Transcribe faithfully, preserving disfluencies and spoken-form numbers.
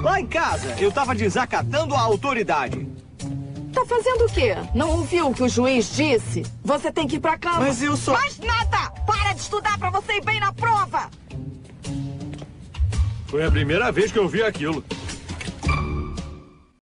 Lá em casa, eu tava desacatando a autoridade. Tá fazendo o quê? Não ouviu o que o juiz disse? Você tem que ir pra cama. Mas eu só... Mais nada! Para de estudar pra você ir bem na prova! Foi a primeira vez que eu vi aquilo.